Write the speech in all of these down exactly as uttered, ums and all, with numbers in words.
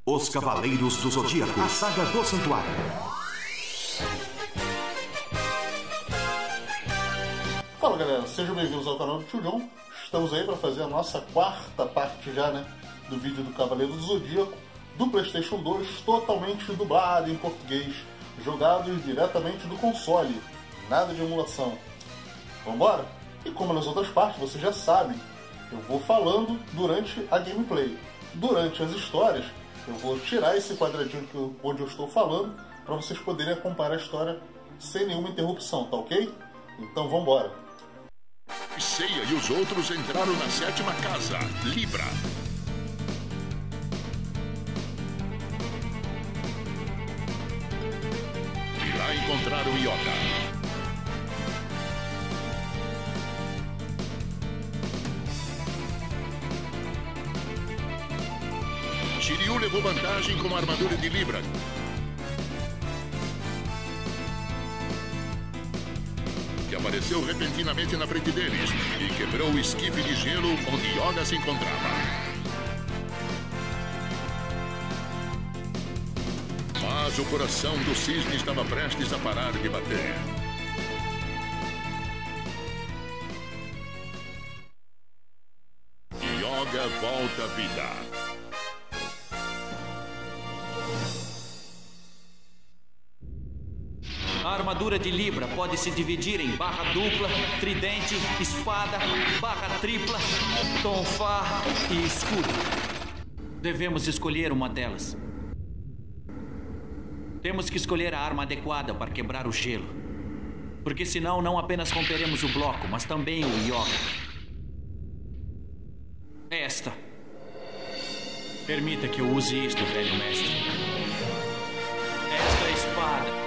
Os Cavaleiros do Zodíaco, a saga do Santuário. Fala galera, sejam bem-vindos ao canal do Tio John. Estamos aí para fazer a nossa quarta parte já, né, do vídeo do Cavaleiro do Zodíaco, do PlayStation dois, totalmente dublado em português, jogado diretamente do console, nada de emulação. Vambora? E como nas outras partes, vocês já sabem, eu vou falando durante a gameplay. Durante as histórias, eu vou tirar esse quadradinho que eu, onde eu estou falando, para vocês poderem acompanhar a história sem nenhuma interrupção, tá ok? Então vambora! Seiya e os outros entraram na sétima casa, Libra. E lá encontraram Yoga. Shiryu levou vantagem com a armadura de Libra. Que apareceu repentinamente na frente deles e quebrou o esquife de gelo onde Yoga se encontrava. Mas o coração do cisne estava prestes a parar de bater. Yoga volta à vida. A armadura de Libra pode se dividir em barra dupla, tridente, espada, barra tripla, tonfá e escudo. Devemos escolher uma delas. Temos que escolher a arma adequada para quebrar o gelo. Porque senão não apenas romperemos o bloco, mas também o Yoga. Esta. Permita que eu use isto, velho mestre. Esta é a espada.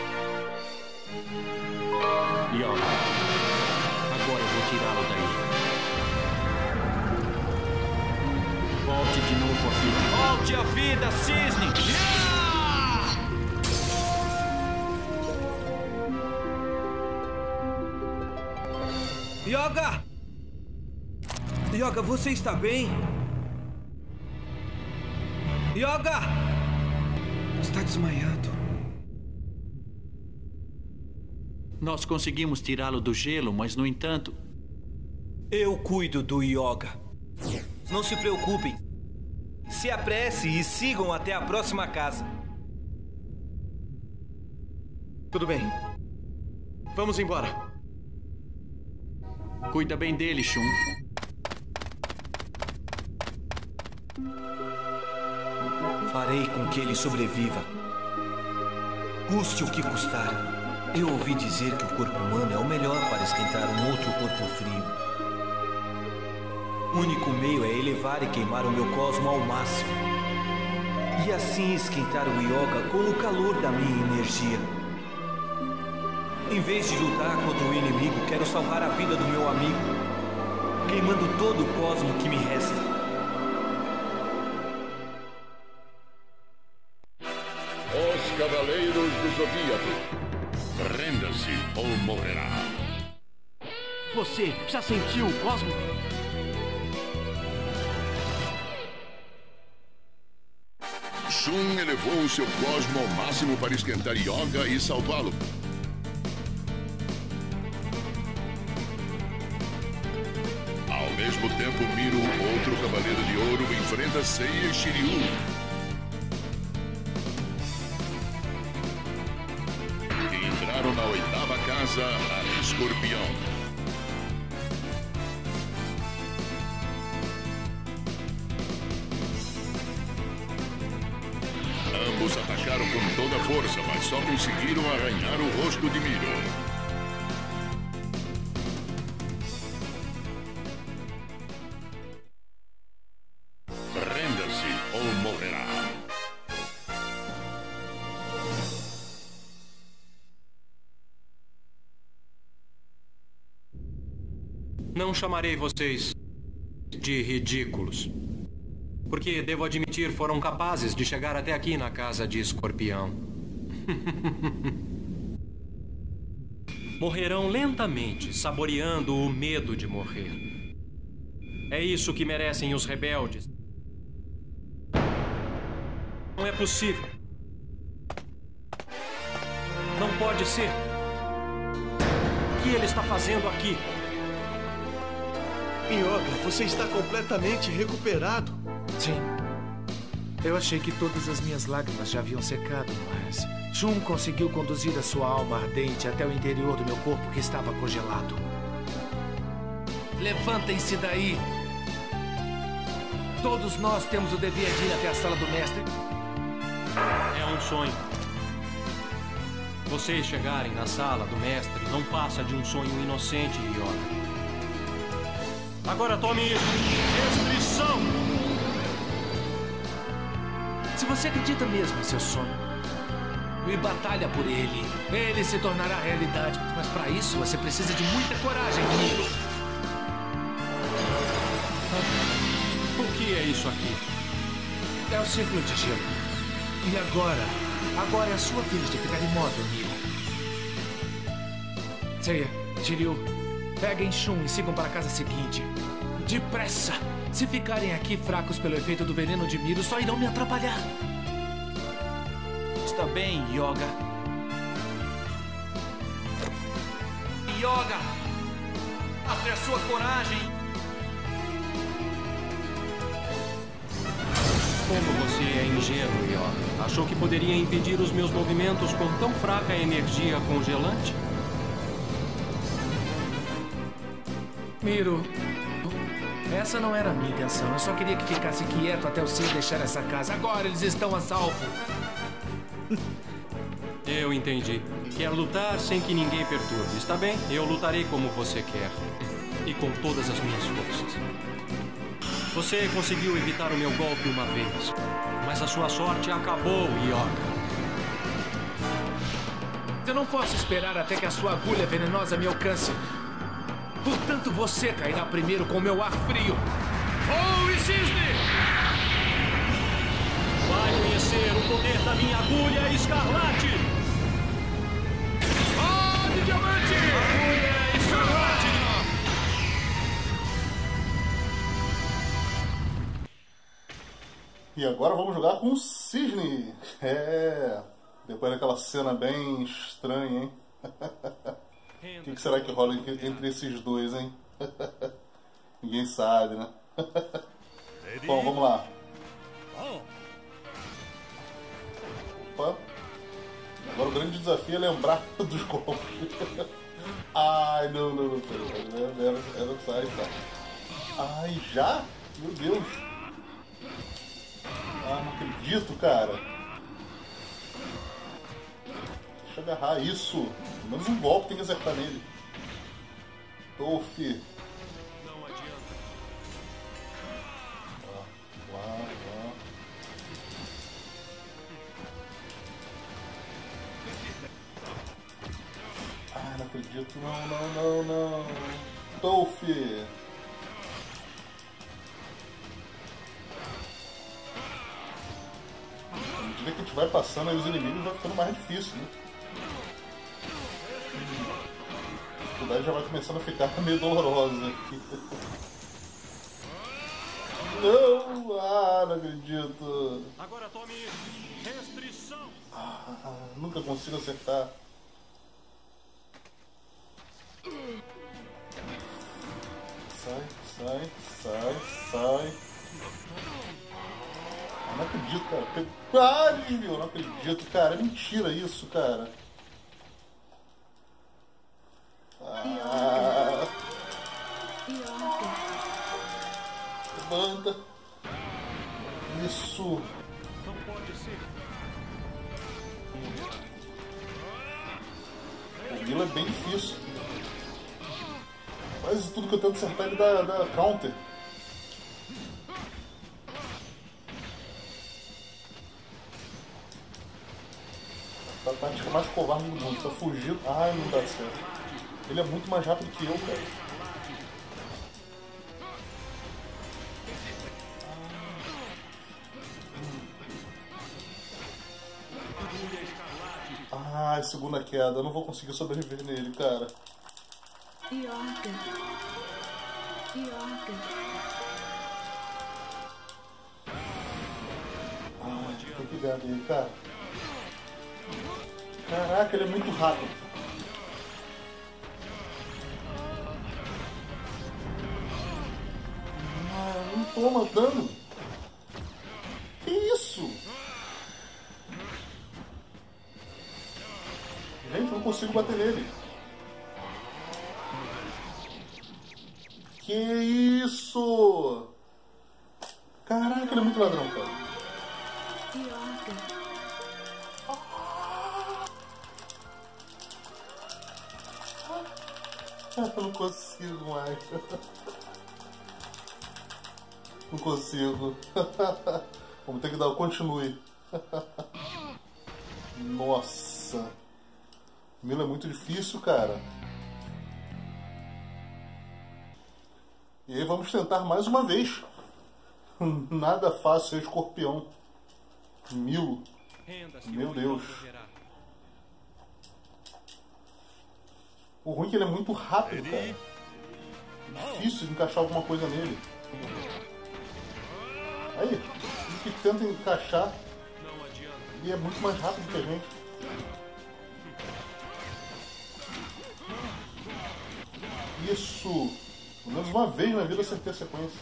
Yoga, agora eu vou tirá-lo daí. Volte de novo à vida. Volte à vida, cisne! Yeah! Yoga! Yoga, você está bem? Yoga! Está desmaiado. Nós conseguimos tirá-lo do gelo, mas, no entanto... Eu cuido do Yoga. Não se preocupem. Se apresse e sigam até a próxima casa. Tudo bem. Vamos embora. Cuida bem dele, Shun. Farei com que ele sobreviva. Custe o que custar. Eu ouvi dizer que o corpo humano é o melhor para esquentar um outro corpo frio. O único meio é elevar e queimar o meu cosmo ao máximo. E assim esquentar o Yoga com o calor da minha energia. Em vez de lutar contra o inimigo, quero salvar a vida do meu amigo, queimando todo o cosmo que me resta. Os Cavaleiros do Zodíaco. Renda-se ou morrerá. Você já sentiu o cosmo? Shun elevou o seu cosmo ao máximo para esquentar Yoga e salvá-lo. Ao mesmo tempo, Miro, outro Cavaleiro de Ouro, enfrenta Seiya e Shiryu. Entraram na oitava casa, a Escorpião. Ambos atacaram com toda a força, mas só conseguiram arranhar o rosto de Miro. Renda-se ou morrerá. Não chamarei vocês de ridículos. Porque, devo admitir, foram capazes de chegar até aqui na casa de Escorpião. Morrerão lentamente, saboreando o medo de morrer. É isso que merecem os rebeldes. Não é possível. Não pode ser. O que ele está fazendo aqui? Yoga, você está completamente recuperado. Sim. Eu achei que todas as minhas lágrimas já haviam secado, mas Shun conseguiu conduzir a sua alma ardente até o interior do meu corpo que estava congelado. Levantem-se daí! Todos nós temos o dever de ir até a sala do mestre. É um sonho. Vocês chegarem na sala do mestre não passa de um sonho inocente, Yoga. Agora tome restrição! Se você acredita mesmo em seu sonho e batalha por ele, ele se tornará realidade. Mas para isso você precisa de muita coragem, Miro. O que é isso aqui? É o círculo de gelo. E agora? Agora é a sua vez de ficar imóvel, Miro. Seiya, Shiryu, peguem Shun e sigam para a casa seguinte. Depressa! Se ficarem aqui fracos pelo efeito do veneno de Miro, só irão me atrapalhar. Está bem, Yoga. Yoga! Mostre a sua coragem! Como você é ingênuo, Yoga. Achou que poderia impedir os meus movimentos com tão fraca energia congelante? Miro, essa não era a minha intenção. Eu só queria que ficasse quieto até o Seiya deixar essa casa. Agora eles estão a salvo. Eu entendi. Quer lutar sem que ninguém perturbe. Está bem? Eu lutarei como você quer. E com todas as minhas forças. Você conseguiu evitar o meu golpe uma vez. Mas a sua sorte acabou, Yoga. Eu não posso esperar até que a sua agulha venenosa me alcance. Portanto, você cairá primeiro com meu ar frio. Oh, e cisne! Vai conhecer o poder da minha agulha escarlate! Oh, de diamante! Agulha escarlate! E agora vamos jogar com o Cisne. É... Depois daquela cena bem estranha, hein? O que, que será que rola entre esses dois, hein? Ninguém sabe, né? Bom, vamos lá. Opa. Agora o grande desafio é lembrar dos golpes. Ai, não, não, não. Era, era, sai, sai. Ai, já? Meu Deus. Ah, não acredito, cara. Deixa eu agarrar isso. Pelo menos um golpe tem que acertar nele. Tofi. Não adianta. Lá, lá, lá. Ai, não acredito. Não, não, não, não. Tofi. À medida que a gente vai passando aí os inimigos, vai ficando mais difícil, né? A dificuldade já vai começando a ficar meio dolorosa aqui. Não! Ah, não acredito! Agora tome restrição! Ah, nunca consigo acertar. Sai, sai, sai, sai. Ah, não acredito, cara. Ah, desviou, não acredito, cara. É mentira isso, cara. Ah. Levanta. Isso. Não pode ser. O Milo é bem difícil. Quase tudo que eu tento acertar ele dá, dá counter. A tática mais covarde do mundo. Tá fugindo. Ai, não dá certo. Ele é muito mais rápido que eu, cara. Ah, segunda queda. Eu não vou conseguir sobreviver nele, cara. Yoga. Yoga. Ah, tem que pegar dele, cara. Caraca, ele é muito rápido. Ah, não toma dano. Que isso? Gente, eu não consigo bater nele. Que isso? Caraca, ele é muito ladrão, cara. Ah, eu não consigo mais. Não consigo. Vamos ter que dar o continue. Nossa. Mila é muito difícil, cara. E aí vamos tentar mais uma vez. Nada fácil, escorpião. Milo. Meu Deus. O ruim é que ele é muito rápido, cara. Difícil de encaixar alguma coisa nele. Aí, ele que tenta encaixar. E é muito mais rápido que a gente. Isso. Pelo menos uma vez na vida eu acertei a sequência.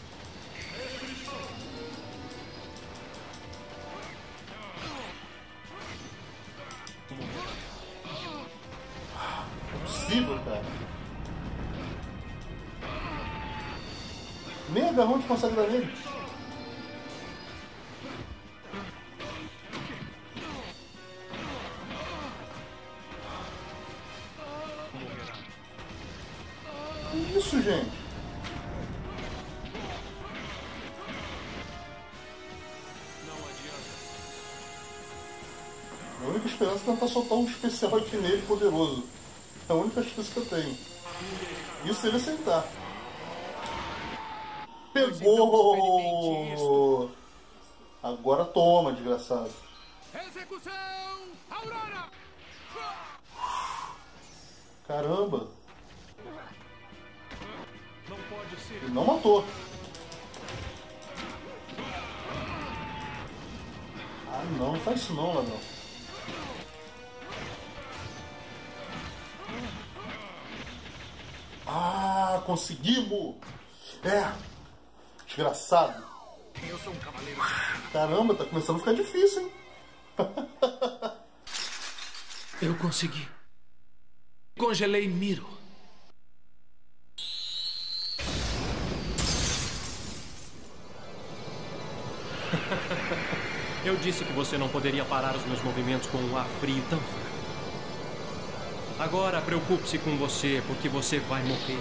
É possível, cara. Nem agarrão de consegue dar nele. Que isso, gente? A única esperança é tentar soltar um especial aqui nele poderoso. É a única chance que eu tenho. Isso se ele aceitar. Pegou! Agora toma, desgraçado. Execução Aurora! Caramba! Não pode ser. Ele não matou. Ah, não, não faz isso não, ladrão. Ah, conseguimos! É! Desgraçado! Eu sou um cavaleiro. Caramba, tá começando a ficar difícil, hein? Eu consegui. Congelei Miro. Eu disse que você não poderia parar os meus movimentos com um ar frio tão fraco. Agora preocupe-se com você, porque você vai morrer.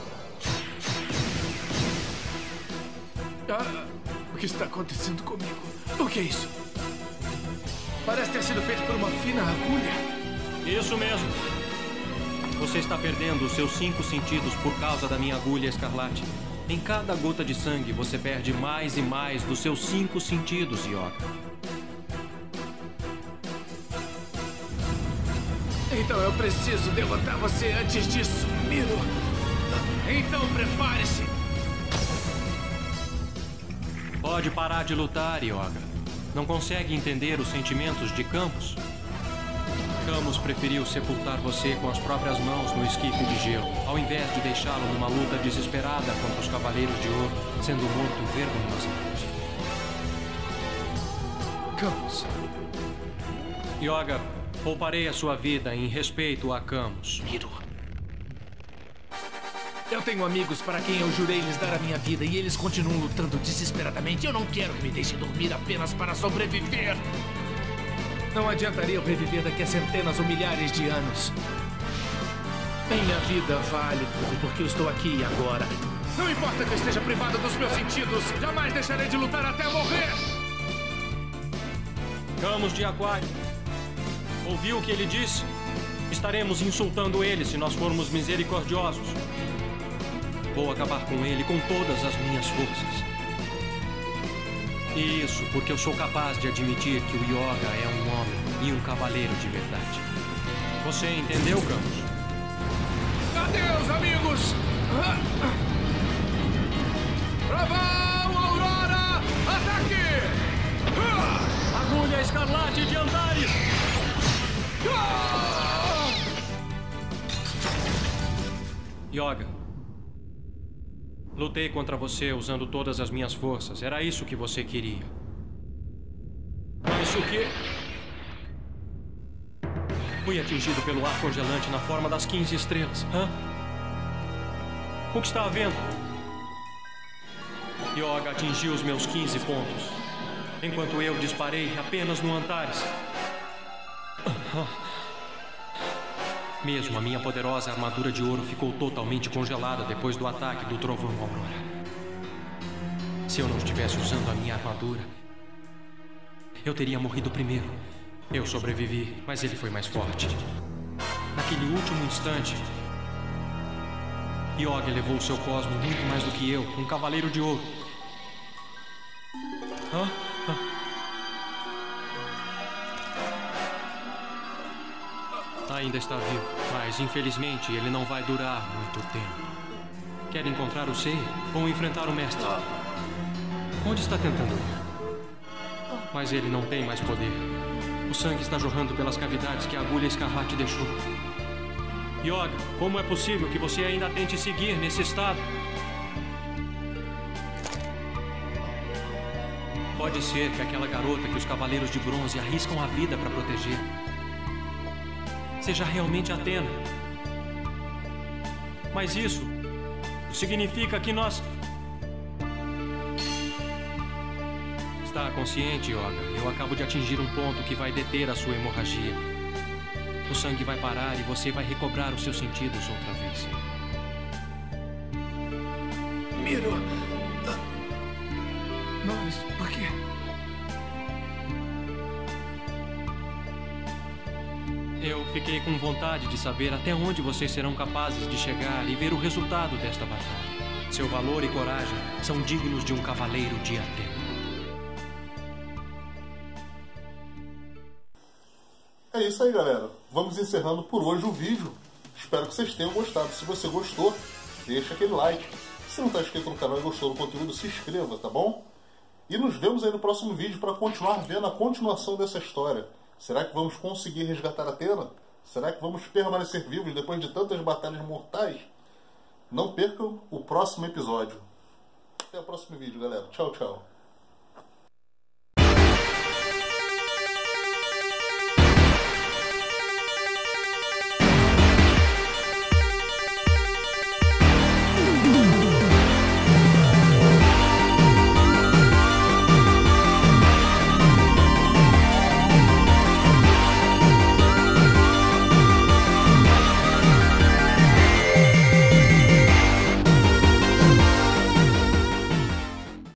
Ah, o que está acontecendo comigo? O que é isso? Parece ter sido feito por uma fina agulha. Isso mesmo. Você está perdendo os seus cinco sentidos por causa da minha agulha escarlate. Em cada gota de sangue, você perde mais e mais dos seus cinco sentidos, Yoga. Então eu preciso derrotar você antes disso, Miro. Então prepare-se. Pode parar de lutar, Yoga. Não consegue entender os sentimentos de Camus? Camus preferiu sepultar você com as próprias mãos no esquife de gelo, ao invés de deixá-lo numa luta desesperada contra os Cavaleiros de Ouro, sendo morto vergonhosamente. Camus. Yoga, pouparei a sua vida em respeito a Camus. Miro. Eu tenho amigos para quem eu jurei lhes dar a minha vida e eles continuam lutando desesperadamente. Eu não quero que me deixem dormir apenas para sobreviver. Não adiantaria eu reviver daqui a centenas ou milhares de anos. Minha vida vale tudo porque eu estou aqui e agora. Não importa que eu esteja privado dos meus sentidos, jamais deixarei de lutar até morrer. Camus de Aquário. Ouviu o que ele disse? Estaremos insultando ele se nós formos misericordiosos. Vou acabar com ele com todas as minhas forças. E isso porque eu sou capaz de admitir que o Yoga é um homem e um cavaleiro de verdade. Você entendeu, Camus? Adeus, amigos! Trovão, Aurora, ataque! Agulha escarlate! Yoga. Lutei contra você usando todas as minhas forças. Era isso que você queria. Mas o que... Fui atingido pelo ar congelante na forma das quinze estrelas. Hã? O que está havendo? Yoga atingiu os meus quinze pontos, enquanto eu disparei apenas no Antares. Mesmo a minha poderosa armadura de ouro ficou totalmente congelada depois do ataque do trovão Aurora. Se eu não estivesse usando a minha armadura, eu teria morrido primeiro. Eu sobrevivi, mas ele foi mais forte. Naquele último instante, Yoga levou o seu cosmo muito mais do que eu, um cavaleiro de ouro. Hã? Hã? Ainda está vivo, mas infelizmente ele não vai durar muito tempo. Quer encontrar o Seiya ou enfrentar o mestre? Onde está tentando ir? Mas ele não tem mais poder. O sangue está jorrando pelas cavidades que a agulha escarlate deixou. Yoga, como é possível que você ainda tente seguir nesse estado? Pode ser que aquela garota que os Cavaleiros de Bronze arriscam a vida para proteger seja realmente Athena. Mas isso significa que nós... Está consciente, Yoga? Eu acabo de atingir um ponto que vai deter a sua hemorragia. O sangue vai parar e você vai recobrar os seus sentidos outra vez. Miro... Mas por quê? Eu fiquei com vontade de saber até onde vocês serão capazes de chegar e ver o resultado desta batalha. Seu valor e coragem são dignos de um cavaleiro de Athena. É isso aí, galera. Vamos encerrando por hoje o vídeo. Espero que vocês tenham gostado. Se você gostou, deixa aquele like. Se não está inscrito no canal e gostou do conteúdo, se inscreva, tá bom? E nos vemos aí no próximo vídeo para continuar vendo a continuação dessa história. Será que vamos conseguir resgatar Athena? Será que vamos permanecer vivos depois de tantas batalhas mortais? Não percam o próximo episódio. Até o próximo vídeo, galera. Tchau, tchau.